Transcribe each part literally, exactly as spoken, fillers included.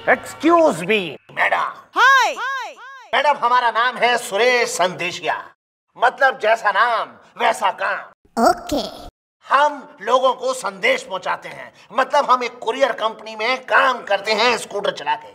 Excuse me madam. Hi madam, हमारा नाम है सुरेश संदेशिया, मतलब जैसा नाम वैसा काम। ओके। हम लोगों को संदेश पहुंचाते हैं, मतलब हम एक कुरियर कंपनी में काम करते हैं स्कूटर चला के।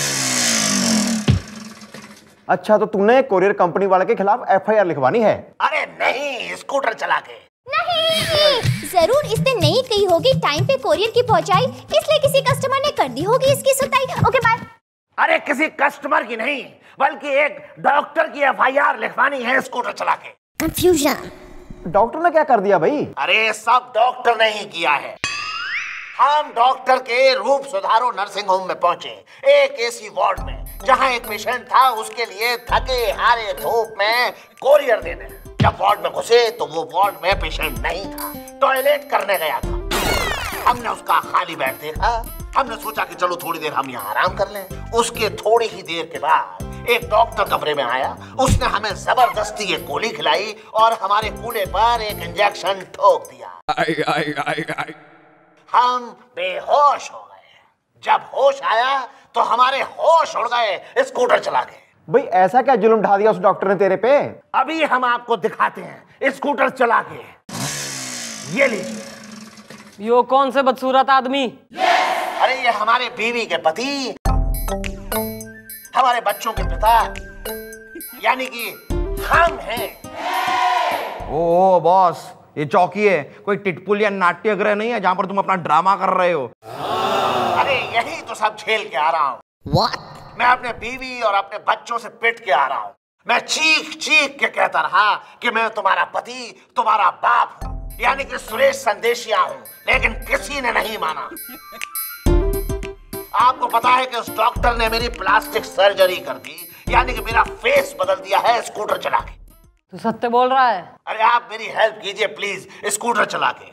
अच्छा, तो तूने कुरियर कंपनी वाले के खिलाफ एफ आई आर लिखवानी है? अरे नहीं, स्कूटर चला के। नहीं, जरूर इसने नहीं कही होगी टाइम पे कोरियर की पहुंचाई, इसलिए किसी कस्टमर ने कर दी होगी इसकी सुताई। Okay bye. अरे किसी कस्टमर की नहीं, बल्कि एक डॉक्टर की एफ आई आर लिखवानी है स्कूटर चला के। कंफ्यूजन। डॉक्टर ने क्या कर दिया भाई? अरे सब डॉक्टर ने ही किया है। हम डॉक्टर के रूप सुधारो नर्सिंग होम में पहुंचे, एक एसी वार्ड में, जहां एक पेशेंट था, उसके लिए थके हारे धूप में कोरियर देने। जब वार्ड में घुसे तो वो वार्ड में पेशेंट नहीं था, टॉयलेट करने गया था। हमने उसका खाली बेड देखा, हमने सोचा कि चलो थोड़ी देर हम यहाँ आराम कर लें। उसके थोड़ी ही देर के बाद एक डॉक्टर कमरे में आया, उसने हमें जबरदस्ती एक गोली खिलाई और हमारे कूल्हे पर एक इंजेक्शन ठोक दिया। आई, आई, आई, आई। हम बेहोश हो गए। जब होश आया तो हमारे होश उड़ गए स्कूटर चला के। भाई ऐसा क्या जुल्म ढा दिया उस डॉक्टर ने तेरे पे? अभी हम आपको दिखाते हैं स्कूटर चला के। ये लीजिए। यो कौन से बदसूरत आदमी? अरे ये हमारे बीवी के पति, हमारे बच्चों के पिता, यानी कि हम हैं। ओ बॉस, ये चौकी है, कोई टिटपुल या नाट्यगृह नहीं है जहां पर तुम अपना ड्रामा कर रहे हो। अरे यही तो सब झेल के आ रहा हूँ। What? मैं अपने बीवी और अपने बच्चों से पिट के आ रहा हूँ। मैं चीख चीख के कहता रहा कि मैं तुम्हारा पति, तुम्हारा बाप हूँ, यानी कि सुरेश संदेशिया हूँ, लेकिन किसी ने नहीं माना। आपको पता है कि उस डॉक्टर ने मेरी प्लास्टिक सर्जरी कर दी, यानी कि मेरा फेस बदल दिया है स्कूटर चला के। तू सत्य बोल रहा है? अरे आप मेरी हेल्प कीजिए प्लीज, स्कूटर चला के।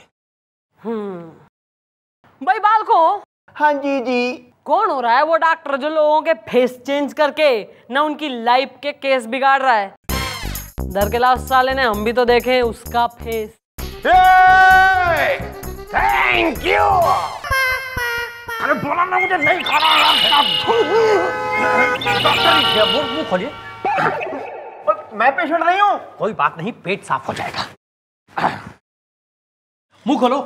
हम्म भाई बाल को। हाँ जी जी। कौन हो रहा है वो डॉक्टर जो लोगों के फेस चेंज करके ना उनकी लाइफ के केस बिगाड़ रहा है? डर के लास्ट साले ने हम भी तो देखे उसका फेस। Thank you. अरे बोला ना मुझे नहीं खाना। डॉक्टर मुंह खोलिए। मैं पेशेंट नहीं हूँ। कोई बात नहीं, पेट साफ हो जाएगा। मुंह खोलो।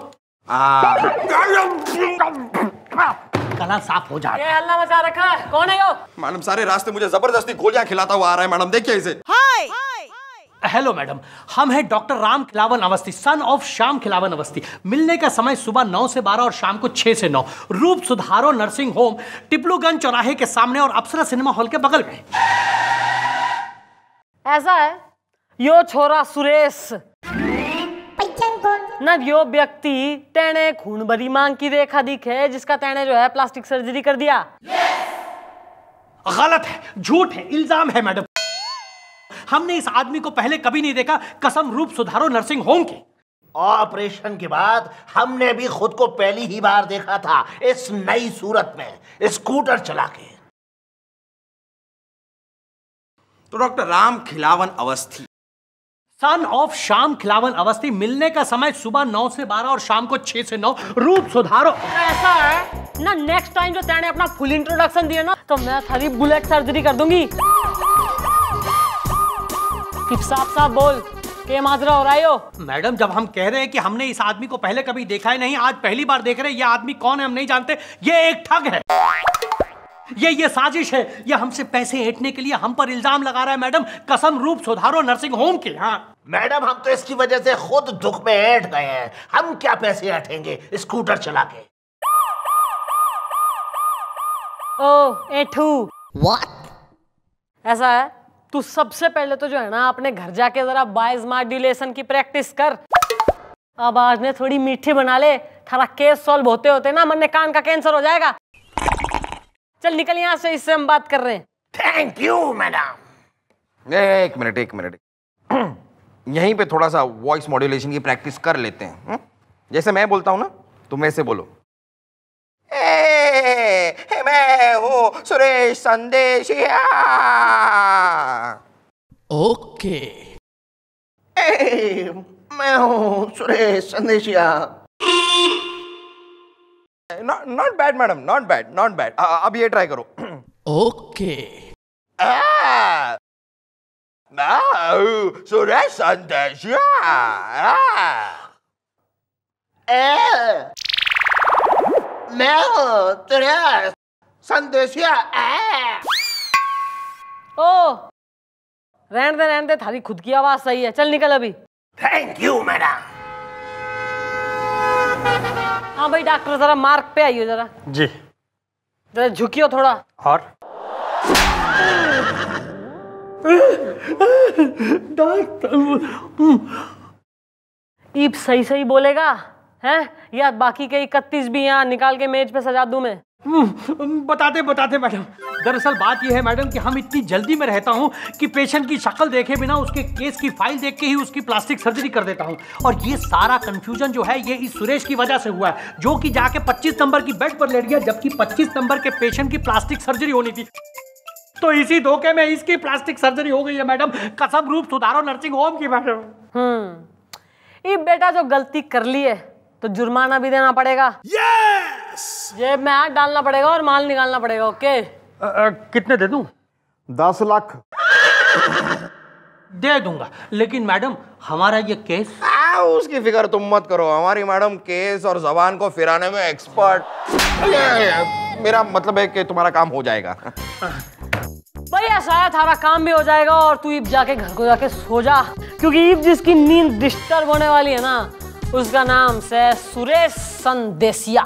गला साफ हो जाएगा। ये हल्ला मचा रखा है, कौन है यो? मैडम सारे रास्ते मुझे जबरदस्ती गोलियां खिलाता हुआ आ रहा है। मैडम देखिए इसे। हाय। हेलो मैडम, हम हैं doctor Ram Khilawan Awasthi, son of Shyam Khilawan Awasthi. मिलने का समय सुबह नौ से बारह और शाम को छह से नौ। रूप सुधारो नर्सिंग होम, टिपलूगंज चौराहे के सामने और अप्सरा सिनेमा हॉल के बगल में। ऐसा है, यो छोरा सुरेश न यो व्यक्ति तेने खून भरी मांग की रेखा दिखे, जिसका तेने जो है प्लास्टिक सर्जरी कर दिया। गलत है, झूठ है, इल्जाम है मैडम। हमने इस आदमी को पहले कभी नहीं देखा, कसम रूप सुधारो नर्सिंग होम की। ऑपरेशन के बाद हमने भी खुद को पहली ही बार देखा था इस नई सूरत में, स्कूटर चला के। तो doctor Ram Khilawan Awasthi, son of Shyam Khilawan Awasthi. मिलने का समय सुबह नौ से बारह और शाम को छह से नौ। रूप सुधारो। ऐसा है ना, नेक्स्ट टाइम जो तेने अपना फुल इंट्रोडक्शन दिया ना, तो मैं थारी बुलेट सर्जरी कर दूंगी। साफ साफ बोल के माजरा हो रहा है यो? मैडम जब हम कह रहे हैं कि हमने इस आदमी को पहले कभी देखा ही नहीं, आज पहली बार देख रहे हैं, ये आदमी कौन है हम नहीं जानते, ये एक ठग है, ये ये साजिश है, ये हमसे पैसे ऐंठने के लिए हम पर इल्जाम लगा रहा है मैडम, कसम रूप सुधारो नर्सिंग होम की। हाँ मैडम, हम तो इसकी वजह से खुद दुख में ऐंठ गए हैं, हम क्या पैसे ऐंठेंगे स्कूटर चला के। ओ एठू। What? ऐसा है, तू सबसे पहले तो जो है ना अपने घर जाके जरा बाइज मॉड्यूलेशन की प्रैक्टिस कर। अब आज ने थोड़ी मीठी बना ले, थारा केस सॉल्व होते होते ना मन ने कान का कैंसर हो जाएगा। चल निकल यहाँ से, इससे हम बात कर रहे हैं। Thank you madam. एक मिनट एक मिनट यहीं पे थोड़ा सा वॉइस मॉड्यूलेशन की प्रैक्टिस कर लेते हैं। हुँ? जैसे मैं बोलता हूं ना, तुम वैसे बोलो। ए, मैं हूँ सुरेश संदेशिया। ओके। ए, मैं हूँ Suresh Sandeshiya. Not bad madam, not bad, not bad. अब ये ट्राई करो। ओके। सुरेश संदेशिया। मैं हूँ सुरेश संदेशिया। ओ रहने दे रहने दे, थारी खुद की आवाज सही है, चल निकल अभी। Thank you madam. हाँ भाई डॉक्टर जरा मार्क पे आइयो जरा। जी। जरा झुकियो थोड़ा। और ईब सही सही बोलेगा हैं, या बाकी के इकतीस भी यहाँ निकाल के मेज पे सजा दूं मैं? बताते बताते मैडम, दरअसल बात यह है मैडम कि हम इतनी जल्दी में रहता हूँ कि पेशेंट की शक्ल देखे बिना उसके केस की फाइल देख के ही उसकी प्लास्टिक सर्जरी कर देता हूँ। और ये सारा कंफ्यूजन जो है ये इस सुरेश की वजह से हुआ है, जो कि जाके पच्चीस नंबर की बेड पर लेट गया, जबकि पच्चीस नंबर के पेशेंट की प्लास्टिक सर्जरी होनी थी। तो इसी धोखे में इसकी प्लास्टिक सर्जरी हो गई है मैडम, कसम रूप सुधारो नर्सिंग होम की मैडम। हम्म ये बेटा जो गलती कर ली है तो जुर्माना भी देना पड़ेगा। यस। जेब में हाथ डालना पड़ेगा और माल निकालना पड़ेगा। ओके आ, आ, कितने दे दूं? दस लाख दे दूंगा, लेकिन मैडम हमारा ये केस। आ, उसकी फिक्र तुम मत करो, हमारी मैडम केस और जबान को फिराने में एक्सपर्ट। मेरा मतलब है कि तुम्हारा काम हो जाएगा। भाई ऐसा है, थारा काम भी हो जाएगा और तू ईब जाके घर को जाके सो जा, क्योंकि ईब जिसकी नींद डिस्टर्ब होने वाली है ना, उसका नाम से सुरेश संदेशिया।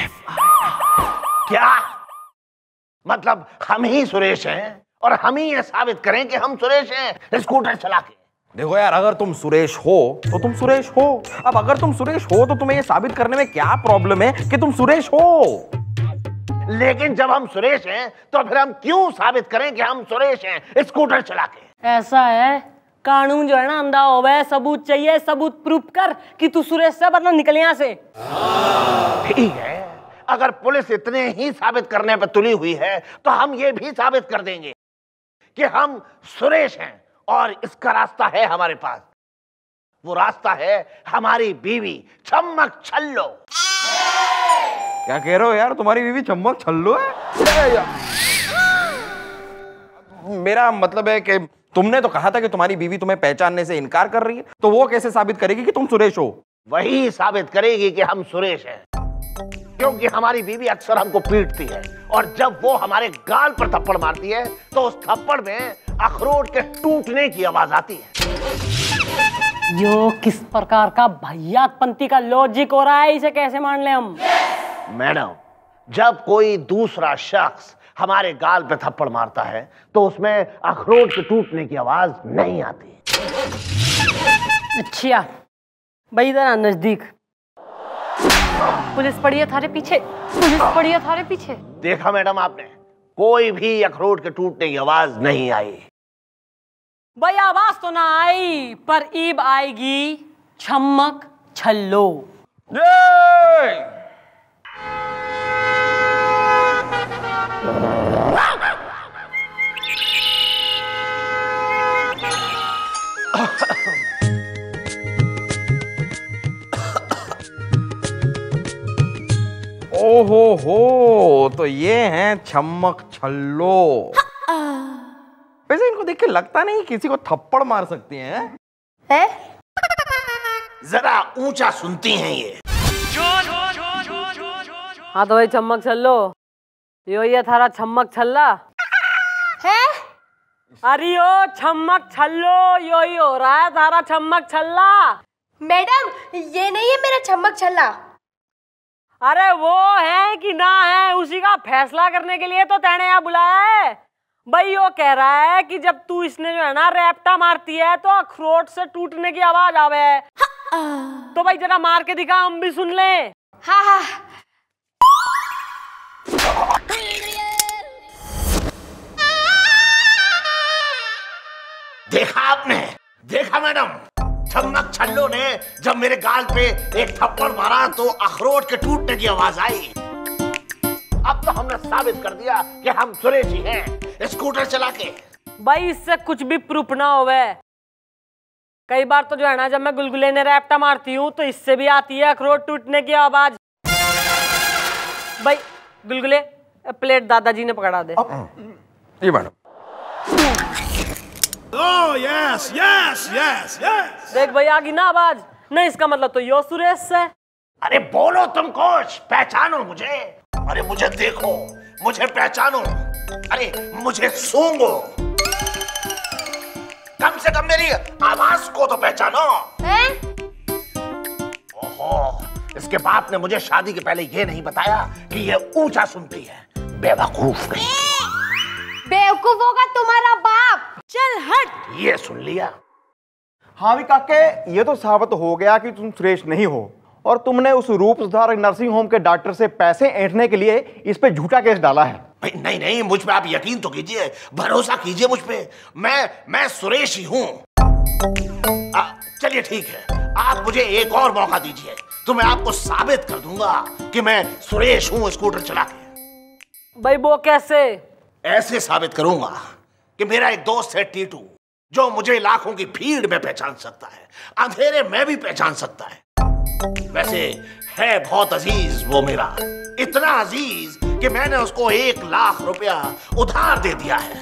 क्या मतलब हम ही सुरेश हैं और हम ही ये साबित करें कि हम सुरेश हैं स्कूटर चला के? देखो यार, अगर तुम सुरेश हो तो तुम सुरेश हो। अब अगर तुम सुरेश हो तो तुम्हें ये साबित करने में क्या प्रॉब्लम है कि तुम सुरेश हो? लेकिन जब हम सुरेश हैं तो फिर हम क्यों साबित करें कि हम सुरेश हैं स्कूटर चला के? ऐसा है, कानून जो है ना अंधा हो गया, सबूत चाहिए, सबूत प्रूफ कर कि तू सुरेश से, वरना निकल यहाँ से। ठीक है, अगर पुलिस इतने ही साबित करने पर तुली हुई है तो हम ये भी साबित कर देंगे कि हम सुरेश हैं और इसका रास्ता है हमारे पास। वो रास्ता है हमारी बीवी छम्मक छल्लो। क्या कह रहे हो यार, तुम्हारी बीवी छम्मक छल्लो है? मेरा मतलब है कि तुमने तो कहा था कि तुम्हारी बीवी तुम्हें पहचानने से इनकार कर रही है, तो वो कैसे साबित करेगी कि तुम सुरेश हो? वही साबित करेगी कि हम सुरेश हैं, क्योंकि हमारी बीवी अक्सर हमको पीटती है और जब वो हमारे गाल पर थप्पड़ मारती है तो उस थप्पड़ में अखरोट के टूटने की आवाज आती है। यो किस प्रकार का भैयातपंथी का लॉजिक हो रहा है, इसे कैसे मान ले हम? मैडम, जब कोई दूसरा शख्स हमारे गाल पे थप्पड़ मारता है तो उसमें अखरोट के टूटने की आवाज नहीं आती। अच्छा भाई, इधर आ नजदीक। पुलिस पड़ी है थारे पीछे, पुलिस पड़ी है थारे पीछे। देखा मैडम आपने, कोई भी अखरोट के टूटने की आवाज नहीं आई। भाई आवाज तो ना आई, पर ईब आएगी छम्मक छल्लो। ओहो हो, तो ये हैं छम्मक छल्लो। वैसे इनको देख के लगता नहीं किसी को थप्पड़ मार सकती हैं। है? जरा ऊंचा सुनती हैं ये। हाँ तो भाई छम्मक छल्लो, यो ये थारा छम्मक छल्ला है? अरे यो छम्मक छल्लो, यो ही हो रहा है थारा छम्मक छल्ला। मैडम ये नहीं है मेरा छम्मक छल्ला। अरे वो है कि ना है, उसी का फैसला करने के लिए तो तैने यहाँ बुलाया है। भाई वो कह रहा है कि जब तू इसने जो है ना रैप्टा मारती है तो अखरोट से टूटने की आवाज आवे है। तो भाई जरा मार के दिखा, हम भी सुन ले। हाँ हाँ। देखा आपने, देखा मैडम, छम्मक छल्लो ने जब मेरे गाल पे एक थप्पड़ मारा तो अखरोट के टूटने की आवाज आई। अब तो हमने साबित कर दिया कि हम सुरेश ही हैं स्कूटर चला के। भाई इससे कुछ भी प्रूफ ना होवे। कई बार तो जो है ना जब मैं गुलगुले ने रैप्टा मारती हूँ तो इससे भी आती है अखरोट टूटने की आवाज। भाई गुलगुले प्लेट दादाजी ने पकड़ा दे। ये madam. Oh yes, yes, yes, yes. देख भाई आगी ना आवाज नहीं, इसका मतलब तो यो सुरेश है। अरे बोलो तुम कुछ, पहचानो मुझे। अरे मुझे देखो, मुझे पहचानो, अरे मुझे सूंघो, कम से कम मेरी आवाज को तो पहचानो। हैं? ओहो, इसके बाप ने मुझे शादी के पहले ये नहीं बताया कि ये ऊंचा सुनती है। बेवकूफ नहीं। बेवकूफ होगा तुम्हारा बाप। चल हट। ये सुन लिया। हाँ भी काके, ये तो साबित हो गया कि तुम सुरेश नहीं हो और तुमने उस रूप सुधार नर्सिंग होम के डॉक्टर से पैसे ऐंठने के लिए इस पे झूठा केस डाला है। भाई नहीं नहीं, मुझ पे आप यकीन तो कीजिए, भरोसा कीजिए मुझ पे। मैं मैं सुरेश ही हूँ। चलिए ठीक है, आप मुझे एक और मौका दीजिए तो मैं आपको साबित कर दूंगा कि मैं सुरेश हूँ स्कूटर चला के। भाई वो कैसे? ऐसे साबित करूंगा कि मेरा एक दोस्त है टीटू, जो मुझे लाखों की भीड़ में पहचान सकता है, अंधेरे में भी पहचान सकता है। वैसे है बहुत अजीज वो मेरा, इतना अजीज कि मैंने उसको एक लाख रुपया उधार दे दिया है।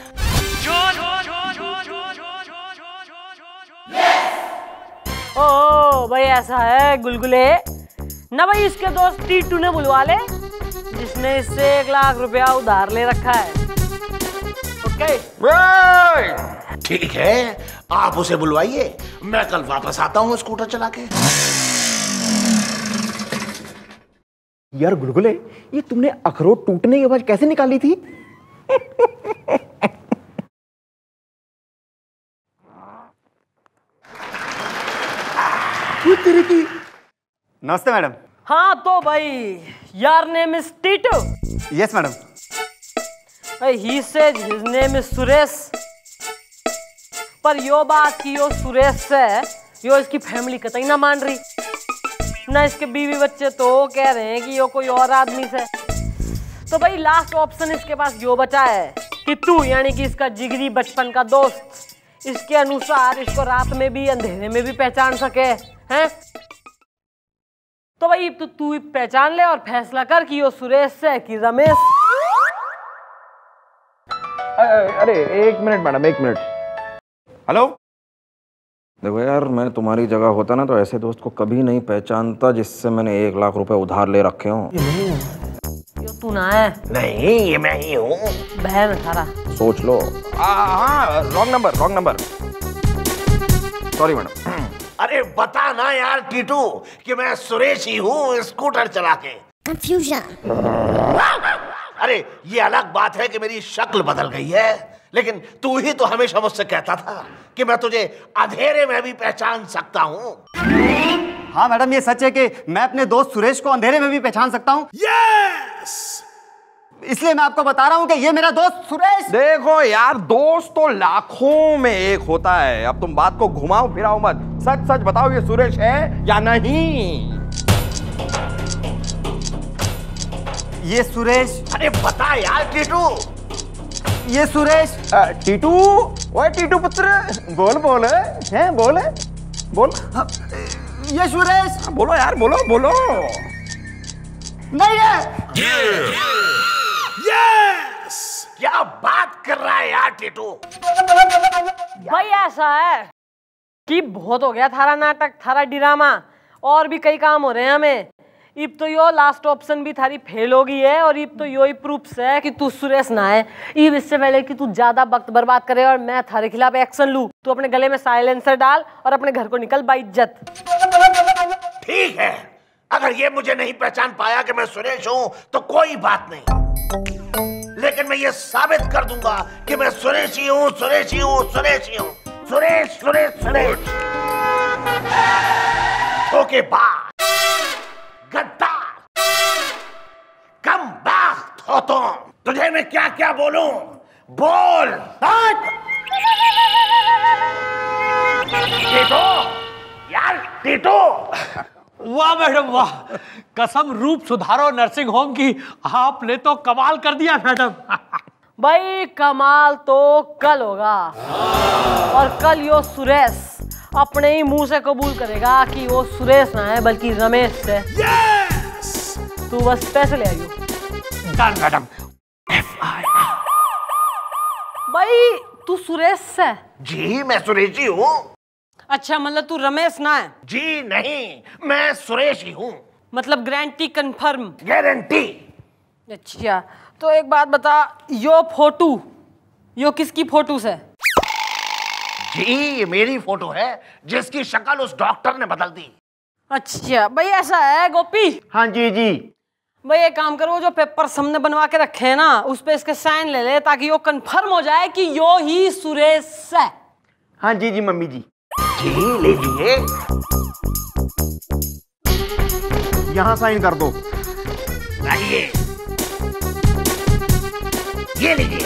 ओ भाई ऐसा है गुलगुले ना भाई, इसके दोस्त टीटू ने बुलवा ले जिसने इससे एक लाख रुपया उधार ले रखा है। ओके ठीक है, आप उसे बुलवाइए, मैं कल वापस आता हूँ स्कूटर चला के। यार गुलगुले, ये तुमने अखरोट टूटने की आवाज कैसे निकाली थी? तेरे की। नमस्ते मैडम। हाँ तो भाई यार name is Titu. Yes madam. He says his name is Suresh, पर यो बात की यो सुरेश से यो इसकी फैमिली कतई ना मान रही ना, इसके बीवी बच्चे तो कह रहे हैं कि यो कोई और आदमी से। तो भाई लास्ट ऑप्शन इसके पास यो बचा है कि तू यानी कि इसका जिगरी बचपन का दोस्त इसके अनुसार इसको रात में भी अंधेरे में भी पहचान सके हैं। तो भाई तो तू पहचान ले और फैसला कर कि यो सुरेश है कि रमेश। अरे एक मिनट मैडम, एक मिनट। हेलो, देखो यार, मैं तुम्हारी जगह होता ना तो ऐसे दोस्त को कभी नहीं पहचानता जिससे मैंने एक लाख रुपए उधार ले रखे हो। यो तू ना है? नहीं, ये मैं ही हूँ। बहन थारा सोच लो। हाँ, wrong number, wrong number, sorry madam. अरे बता ना यार टीटू कि मैं सुरेश ही हूँ स्कूटर चला के। कंफ्यूजन। अरे ये अलग बात है कि मेरी शक्ल बदल गई है, लेकिन तू ही तो हमेशा मुझसे कहता था कि मैं तुझे अंधेरे में भी पहचान सकता हूँ। हाँ मैडम, ये सच है कि मैं अपने दोस्त सुरेश को अंधेरे में भी पहचान सकता हूँ। यस! इसलिए मैं आपको बता रहा हूँ कि ये मेरा दोस्त सुरेश। देखो यार, दोस्त तो लाखों में एक होता है। अब तुम बात को घुमाओ फिराओ मत, सच सच बताओ ये सुरेश है या नहीं। ये सुरेश। अरे बता यार टीटू। ये सुरेश। टीटू, ओए टीटू पुत्र, बोल बोल है, बोल बोल। ये सुरेश। बोलो यार, बोलो बोलो। नहीं है। यस! क्या बात कर रहा है यार टीटू। भाई ऐसा है कि बहुत हो गया थारा नाटक, थारा ड्रामा, और भी कई काम हो रहे हैं हमें। इब तो यो लास्ट ऑप्शन भी थारी फेल हो गई है और इब तो यो ही प्रूफ है कि तू सुरेश ना है। इब इससे पहले कि तू ज्यादा वक्त बर्बाद करे और मैं थारे खिलाफ एक्शन लूं, तू अपने गले में साइलेंसर डाल और अपने घर को निकल बाइज्जत। ठीक है, अगर ये मुझे नहीं पहचान पाया कि मैं सुरेश हूं तो कोई बात नहीं, लेकिन मैं ये साबित कर दूंगा कि मैं सुरेश ही हूं, सुरेश ही हूं, सुरेश ही हूं, सुरेश सुरेश सुरेश। ओके बाय गद्दार, कम बैक हो तुम। तुझे मैं क्या क्या बोलूं, बोल। टीटू यार, टीटू। वाह मैडम वाह, कसम रूप सुधारो नर्सिंग होम की, आपने तो कमाल कर दिया मैडम। भाई कमाल तो कल होगा, और कल यो सुरेश अपने ही मुंह से कबूल करेगा कि वो सुरेश ना है बल्कि रमेश है। यस! तू बस पैसे ले आइयो। Done madam. भाई तू सुरेश है? जी मैं सुरेश जी हूँ। अच्छा मतलब तू रमेश ना है? जी नहीं, मैं सुरेश ही हूँ। मतलब गारंटी कंफर्म? गारंटी। अच्छा तो एक बात बता, यो फोटो यो किसकी फोटो है? जी ये मेरी फोटो है जिसकी शक्ल उस डॉक्टर ने बदल दी। अच्छा भाई ऐसा है गोपी? हाँ जी जी। भाई एक काम करो, जो पेपर हमने बनवा के रखे हैं ना उस पे इसके साइन ले ले ताकि यो कंफर्म हो जाए कि यो ही सुरेश है। हाँ जी जी मम्मी जी। जी लीजिए। यहाँ साइन कर दो। आइए ये लीजिए।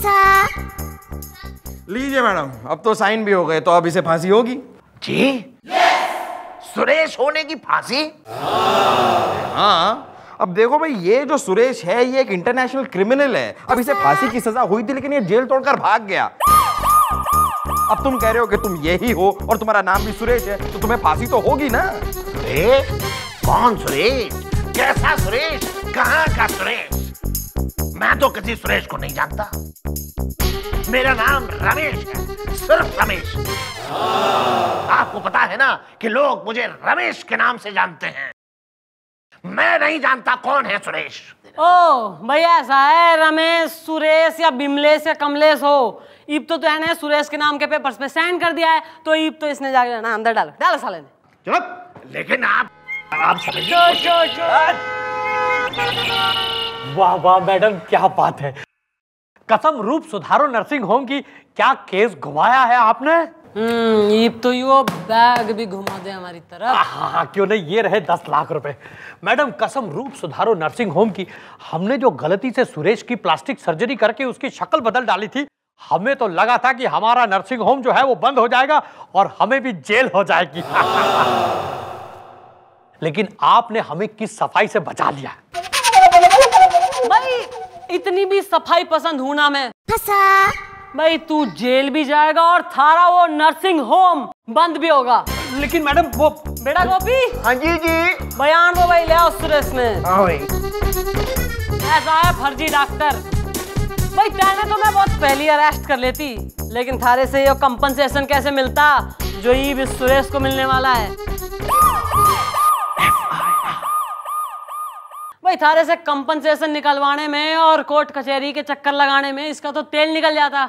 लीजिए मैडम, अब तो साइन भी हो गए, तो अब इसे फांसी होगी। जी सुरेश होने की फांसी? हाँ अब देखो भाई, ये जो सुरेश है ये एक इंटरनेशनल क्रिमिनल है। अब इसे फांसी की सजा हुई थी लेकिन ये जेल तोड़कर भाग गया। अब तुम कह रहे हो कि तुम यही हो और तुम्हारा नाम भी सुरेश है, तो तुम्हें फांसी तो होगी ना। सुरेश? कौन सुरेश? कैसा सुरेश? कहाँ का सुरेश? मैं तो किसी सुरेश को नहीं जानता। मेरा नाम रमेश है, सिर्फ रमेश। आपको पता है ना कि लोग मुझे रमेश के नाम से जानते हैं। मैं नहीं जानता कौन है सुरेश। ओ भैया ऐसा है, रमेश सुरेश या बिमलेश या कमलेश हो, ईब तो तूने सुरेश के नाम के पेपर्स पे साइन कर दिया है, तो ईब तो इसने जाके ना अंदर डालो डालो साले ने। चुप। लेकिन आप आप समझिए। वाह वाह मैडम क्या बात है, कसम रूप सुधारो नर्सिंग होम की, क्या केस घुमाया है आपने। हम्म ईब तो यो बैग भी घुमा दे हमारी तरफ। हाँ हाँ क्यों नहीं, ये रहे दस लाख रुपए। मैडम कसम रूप सुधारो नर्सिंग होम की, हमने जो गलती से सुरेश की प्लास्टिक सर्जरी करके उसकी शक्ल बदल डाली थी, हमें तो लगा था कि हमारा नर्सिंग होम जो है वो बंद हो जाएगा और हमें भी जेल हो जाएगी। लेकिन आपने हमें किस सफाई से बचा लिया। भाई इतनी भी सफाई पसंद हूं ना मैं। भाई तू जेल भी जाएगा और थारा वो नर्सिंग होम बंद भी होगा। लेकिन मैडम वो बेटा गोपी। हाँ जी जी। बयान वो भाई ले आओ सुरेश ने। हाँ भाई। ऐसा है फर्जी डॉक्टर। भाई तेने तो मैं बहुत पहले अरेस्ट कर लेती, लेकिन थारे से ये कंपनसेशन कैसे मिलता जो ये भी सुरेश को मिलने वाला है। भाई थारे से कंपनसेशन निकलवाने में और कोर्ट कचहरी के चक्कर लगाने में इसका तो तेल निकल जाता,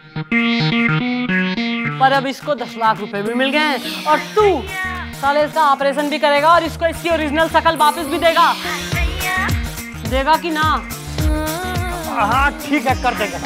पर अब इसको दस लाख रुपए भी मिल गए और तू साले इसका ऑपरेशन भी करेगा और इसको इसकी ओरिजिनल शक्ल वापस भी देगा देगा कि ना? हाँ ठीक है कर देगा।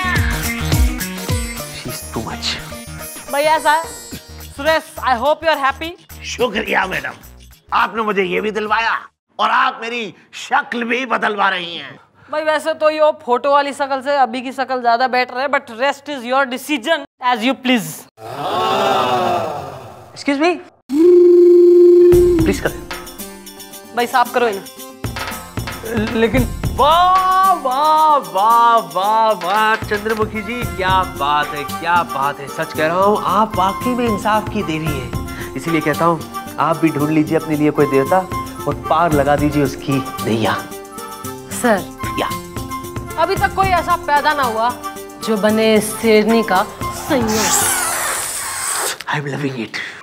She's too much. भाई ऐसा है Suresh, I hope you are happy. शुक्रिया मैडम, आपने मुझे ये भी दिलवाया और आप मेरी शक्ल भी बदलवा रही हैं। भाई वैसे तो ये फोटो वाली शक्ल से अभी की शक्ल ज्यादा बेटर है, but rest is your decision as you please. Excuse me, please कर। भाई साफ करो इन्हें। लेकिन वाह वाह वाह वाह वाह चंद्रमुखी जी, क्या बात है क्या बात है। सच कह रहा हूँ आप वाकई में इंसाफ की देवी है, इसीलिए कहता हूँ आप भी ढूंढ लीजिए अपने लिए कोई देवता और पार लगा दीजिए उसकी नैया। सर या अभी तक कोई ऐसा पैदा ना हुआ जो बने शेरनी का संयोग। I am loving it.